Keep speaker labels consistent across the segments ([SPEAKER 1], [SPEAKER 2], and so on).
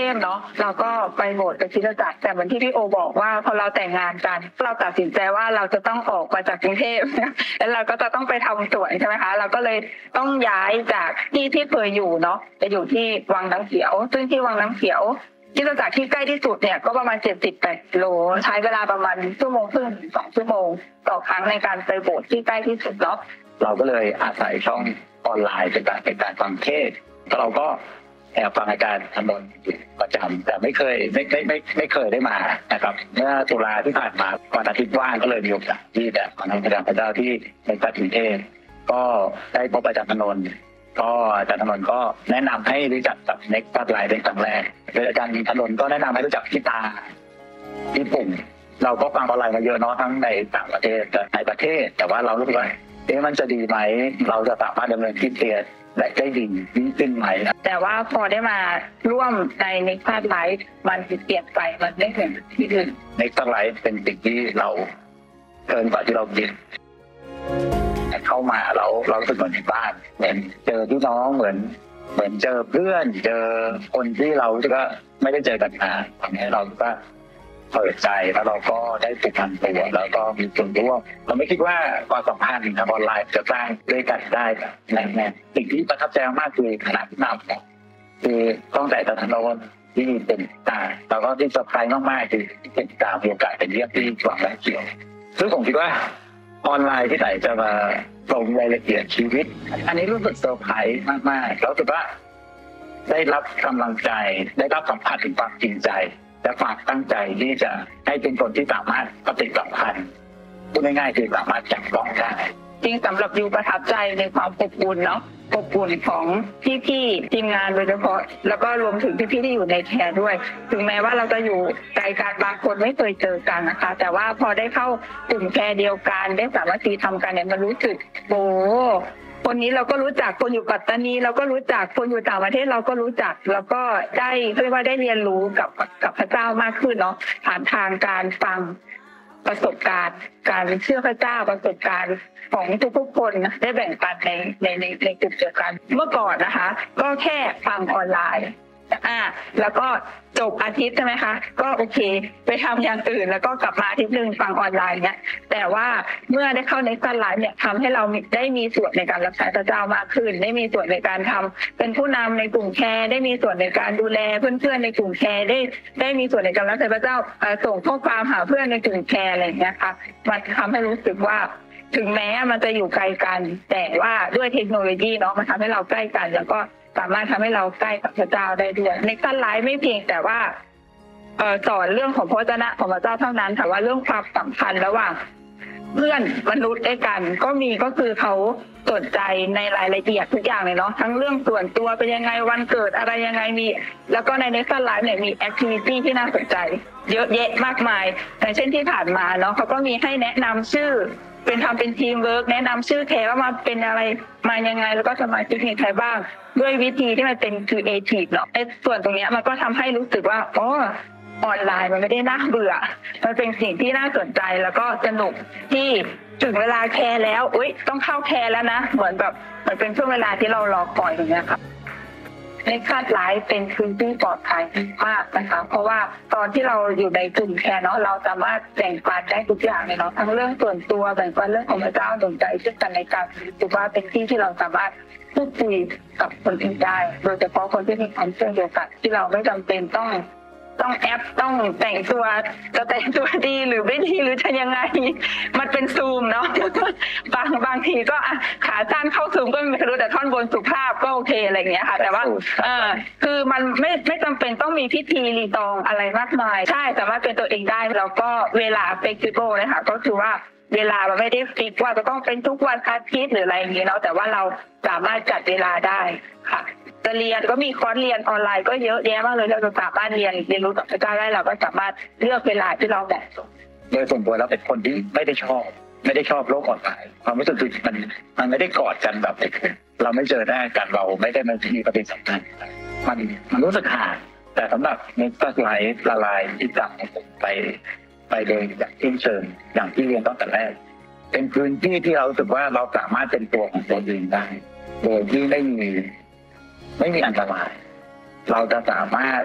[SPEAKER 1] พเนาะเราก็ไปโหวตกับคริสตจักรแต่เหมือนที่พี่โอบอกว่าพอเราแต่งงานกันเราตัดสินใจว่าเราจะต้องออกมาจากกรุงเทพแล้วเราก็จะต้องไปทำสวนใช่ไหมคะเราก็เลยต้องย้ายจากที่เคยอยู่เนาะไปอยู่ที่วังน้ำเขียวซึ่งที่วังน้ำเขียวคริสตจักรที่ใกล้ที่สุดเนี่ยก็ประมาณ78 กิโลใช้เวลาประมาณ1 ชั่วโมงครึ่งถึง2 ชั่วโมงต่อครั้งในการไปโบสถ์ที่ใกล้ที่สุดเนาะ
[SPEAKER 2] เราก็เลยอาศัยช่องออนไลน์เป็นการฟังเทศเราก็แอบฟังอาจารย์ธนนท์อยู่ประจำแต่ไม่เคยได้มานะครับเมื่อตุลาที่ผ่านมาวันอาทิตย์ว่างก็เลยมีโอกาสที่จะมาทำกิจกรรมพระเจ้าที่ในกรุงเทพก็ได้พบอาจารย์ธนนท์ก็อาจารย์ธนนท์ก็แนะนำให้รู้จักกับเน็กซ์ไลน์เป็นครั้งแรกโดยอาจารย์ธนนท์ก็แนะนำให้รู้จักพี่ตาพี่ปุ่มเราก็ฟังออนไลน์มาเยอะเนาะทั้งในต่างประเทศและในประเทศแต่ว่าเรารู้สึกว่ามันจะดีไหมเราจะสามารถดำเนินกิจการได้ดียิ่งขึ้นไหม
[SPEAKER 1] แต่ว่าพอได้มาร่วมในเน็กซ์ไลฟ์มันเปลี่ยนไปมันได้เห็นที่อื่น
[SPEAKER 2] เน็กซ์ไลฟ์เป็นสิ่งที่เราเกินกว่าที่เราคิดเข้ามาเรารู้สึกเหมือนในบ้านเหมือนเจอพี่น้องเหมือนเจอเพื่อนเจอคนที่เราก็ไม่ได้เจอกันนานตอนนี้เราก็เปิดใจแล้วเราก็ได้ผูกพันตัวแล้วก็มีส่วนร่วมเราไม่คิดว่าความสัมพันธ์ทางออนไลน์จะสร้างด้วยกันได้แบบแน่นๆสิ่งที่ประทับใจมากคือขนาดที่นำคือต้องแต่ตะนนที่เป็นตาแล้วก็ที่เซอร์ไพรส์มากๆคือเป็นตามีโอกาสเป็นเรื่องที่หวังและเกี่ยวซึ่งผมคิดว่าออนไลน์ที่ไหนจะมาลงรายละเอียดชีวิตอันนี้รู้สึกเซอร์ไพรส์มากๆแล้วรู้สึกว่าได้รับกำลังใจได้รับสัมผัสถึงความจริงใจและความตั้งใจที่จะให้เป็นคนที่สามารถปฏิสัมพันธ์พูดง่ายๆคือสามารถจับต้องได้
[SPEAKER 1] จริงสำหรับยูประทับใจในความอบอุ่นเนาะอบอุ่นของพี่ๆทีมงานโดยเฉพาะแล้วก็รวมถึงพี่ๆที่อยู่ในแคร์ด้วยถึงแม้ว่าเราจะอยู่ไกลกันบางคนไม่เคยเจอกันนะคะแต่ว่าพอได้เข้ากลุ่มแคร์เดียวกันได้สามัคคีทำกันเนี่ยมันรู้สึกโอ้คนนี้เราก็รู้จักคนอยู่ปัตตานีเราก็รู้จักคนอยู่ต่างประเทศเราก็รู้จักแล้วก็ได้เรียกว่าได้เรียนรู้กับพระเจ้ามากขึ้นเนาะผ่านทางการฟังประสบการณ์การเชื่อพระเจ้าประสบการณ์ของทุกคนนะได้แบ่งปันในกลุ่มเดียวกันเมื่อก่อนนะคะก็แค่ฟังออนไลน์แล้วก็จบอาทิตย์ใช่ไหมคะก็โอเคไปทำอย่างอื่นแล้วก็กลับมาอาทิตย์นึงฟังออนไลน์เนี่ยแต่ว่าเมื่อได้เข้าในการไลฟ์เนี่ยทำให้เราได้มีส่วนในการรับใช้พระเจ้ามากขึ้นได้มีส่วนในการทำเป็นผู้นำในกลุ่มแคร์ได้มีส่วนในการดูแลเพื่อนๆในกลุ่มแคร์ได้มีส่วนในการรับใช้พระเจ้าส่งข้อความหาเพื่อนในกลุ่มแคร์อะไรอย่างเงี้ยค่ะมันทำให้รู้สึกว่าถึงแม้มันจะอยู่ไกลกันแต่ว่าด้วยเทคโนโลยีเนาะมันทำให้เราใกล้กันแล้วก็สามารถทำให้เราใกล้กับพระเจ้าได้ด้วยในการไลฟ์ไม่เพียงแต่ว่าสอนเรื่องของพระวจนะของพระเจ้าเท่านั้นแต่ว่าเรื่องความสัมพันธ์ระหว่างเพื่อนมนุษย์ด้วยกันก็คือเขาสนใจในรายละเอียดทุกอย่างเลยเนาะทั้งเรื่องส่วนตัวเป็นยังไงวันเกิดอะไรยังไงมีแล้วก็ในเน็กซ์ไลฟ์เนี่ยมีแอคทิวิตี้ที่น่าสนใจเยอะแยะมากมายอย่างเช่นที่ผ่านมาเนาะเขาก็มีให้แนะนำชื่อเป็นทีมเวิร์กแนะนำชื่อแคร์ว่ามาเป็นอะไรมายังไงแล้วก็สมาชิกมีใครบ้างด้วยวิธีที่มันเป็นครีเอทีฟเนาะส่วนตรงนี้มันก็ทำให้รู้สึกว่าออนไลน์มันไม่ได้น่าเบื่อมันเป็นสิ่งที่น่าสนใจแล้วก็สนุกที่ถึงเวลาแคร์แล้วต้องเข้าแคร์แล้วนะเหมือนเป็นช่วงเวลาที่เรารอคอยอย่างเงี้ยครับในคาดไลฟ์เป็นพื้นที่ปลอดภัยมากนะคะเพราะว่าตอนที่เราอยู่ในกลุ่มแคร์เนาะเราสามารถแบ่งปันได้ทุกอย่างเลยเนาะทั้งเรื่องส่วนตัวแบ่งปันเรื่องของพระเจ้าสนใจซึ่งกันในการถือว่าเป็นที่ที่เราสามารถพูดคุยกับคนอื่นได้โดยเฉพาะคนที่มีความเชื่อเดียวกันที่เราไม่จำเป็นต้องแอปต้องแต่งตัวจะแต่งตัวดีหรือไม่ดีหรือจะยังไงมันเป็นซูมเนาะบางทีก็ขาสั้นเข้าซูมก็ไม่รู้แต่ท่อนบนสุภาพก็โอเคอะไรอย่างเงี้ยค่ะแต่ว่าคือมันไม่จำเป็นต้องมีพิธีรีตองอะไรมากมายใช่สามารถเป็นตัวเองได้แล้วก็เวลาเฟกซิโบเลยค่ะก็คือว่าเวลาเราไม่ได้ฟิกว่าจะต้องเป็นทุกวันอาทิตย์หรืออะไรอย่างเงี้ยเนาะแต่ว่าเราสามารถจัดเวลาได้ค่ะจะเรียนก็มีคอร์สเรียนออนไลน์ก็เยอะแยะมากเลยเราจะสามารถเรียนรู้กับพระเจ้าได้เราก็สามารถเลือกเวลาที่เราแบบ
[SPEAKER 2] โดยส่วนตัวแล้วเป็นคนที่ไม่ได้ชอบโลกออนไลน์ความรู้สึกคือมันไม่ได้กอดกันแบบเราไม่เจอหน้ากันเราไม่ได้มีปฏิสัมพันธ์มันรู้สึกห่างแต่สำหรับเน็กซ์ไลฟ์ละลายที่จับไปโดยอย่างที่เชิญอย่างที่เรียนตั้งแต่แรกเป็นพื้นที่ที่เรารู้สึกว่าเราสามารถเป็นตัวของตัวเองได้โดยที่ไม่มีอันตรายเราจะสามารถ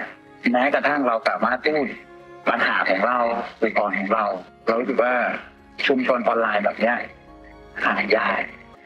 [SPEAKER 2] แม้กระทั่งเราสามารถพูดปัญหาของเราจุดอ่อนของเรารู้สึกว่าชุมชนออนไลน์แบบเนี้ยหายาก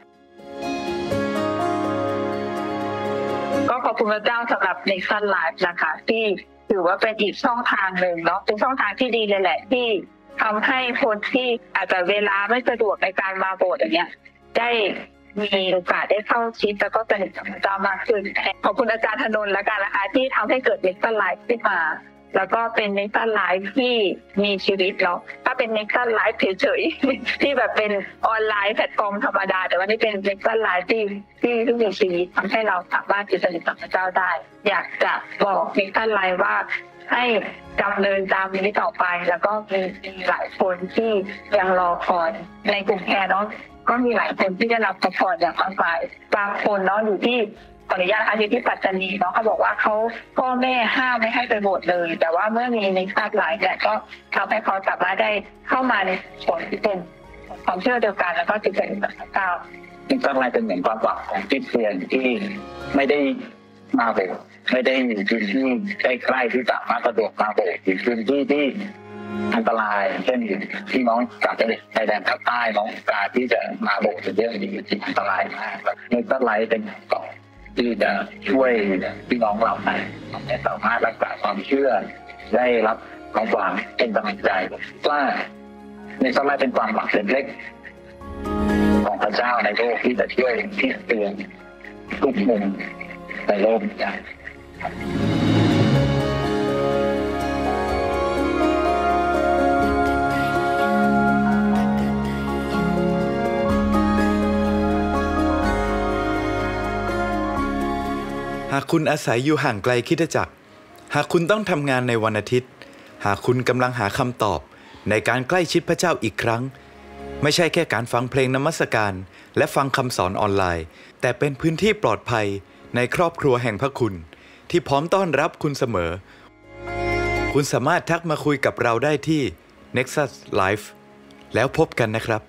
[SPEAKER 1] ก็ขอบคุณพระเจ้าสำหรับ Nexus Live นะคะที่ถือว่าเป็นอีกช่องทางหนึ่งเนาะเป็นช่องทางที่ดีเลยแหละที่ทำให้คนที่อาจจะเวลาไม่สะดวกในการมาโบสถ์อย่างเงี้ยได้มีโอกาสได้เข้าชิดแล้วก็สนิทกับพระเจ้ามากขึ้นขอบคุณอาจารย์ธนนท์แล้วกันนะคะที่ทำให้เกิด Nexus Live ขึ้นมาแล้วก็เป็น Nexus Live ที่มีชีวิตเนาะถ้าเป็น Nexus Live เฉยๆที่แบบเป็นออนไลน์แพลตฟอร์มธรรมดาแต่ว่านี่เป็น Nexus Live ที่มีชีวิตทำให้เราสามารถสนิทกับพระเจ้าได้อยากจะบอก Nexus Live ว่าให้ดำเนินตามนี้ต่อไปแล้วก็มีหลายคนที่ยังรอคอยในกลุ่มแคร์เนาะก็มีหลายคนที่ได้รับสปอร์ตอย่างมากมายบางคนเนาะอยู่ที่ขออนุญาตนะคะอยู่ที่ปัตตานีเนาะเขาบอกว่าเขาพ่อแม่ห้ามไม่ให้ไปโบสถ์เลยแต่ว่าเมื่อมีในคาดหลายเนี่ยก็ทำให้เขาสามารถได้เข้ามาในส่วนที่เป็นความเชื่อเดียวกันแล้วก็จิตใจแบบพระเจ้า
[SPEAKER 2] นี่ก็เลยเป็นเหมือนความหวังของคริสเตียนที่ไม่ได้มาโบสถ์ไม่ได้อยู่พื้นที่ใกล้ๆที่สามารถสะดวกมาโบสถ์อยู่พื้นที่ที่อันตรายเช่นพี่น้องจากชายแดนภาคใต้น้องการที่จะมาโบสถ์เป็นเรื่องดีที่อันตรายมากนี่ก็ไลฟ์เป็นเกาะที่จะช่วยพี่น้องเราให้สามารถรักษาความเชื่อได้รับความหวังเป็นกำลังใจว่าในสมัยเป็นความหวังเล็กๆของพระเจ้าในโลกที่จะช่วยที่เตือนทุกมุมในโลกนี้
[SPEAKER 3] หากคุณอาศัยอยู่ห่างไกลคริสตจักรหากคุณต้องทำงานในวันอาทิตย์หากคุณกำลังหาคำตอบในการใกล้ชิดพระเจ้าอีกครั้งไม่ใช่แค่การฟังเพลงนมัสการและฟังคำสอนออนไลน์แต่เป็นพื้นที่ปลอดภัยในครอบครัวแห่งพระคุณที่พร้อมต้อนรับคุณเสมอคุณสามารถทักมาคุยกับเราได้ที่ Nexus Live แล้วพบกันนะครับ